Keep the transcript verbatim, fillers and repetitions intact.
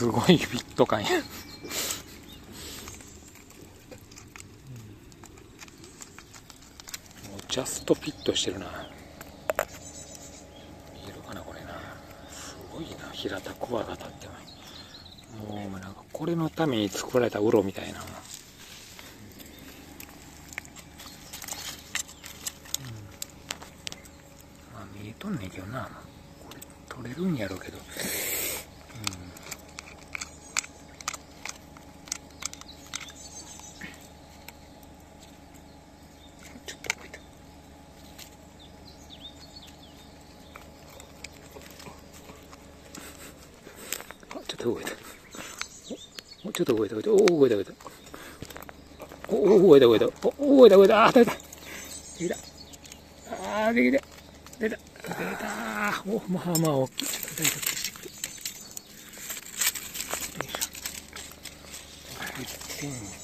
すごいフィット感や。ジャストフィットしてるな。見えるかなこれな。すごいな、平田クワガタって。もうなんかこれのために作られたウロみたいな。うん、まあ見えとんねんけどな。これ取れるんやろうけど。うん、ちょっと動いた。ちょっと動いた。お、ちょっと動いた、動いた。お、動いた、動いた。お、動いた、動いた。お、動いた、動いた。あ、出た。出た。あー、できた。出た。出た。お、まあまあ、大きい。出た。よいしょ。いってん。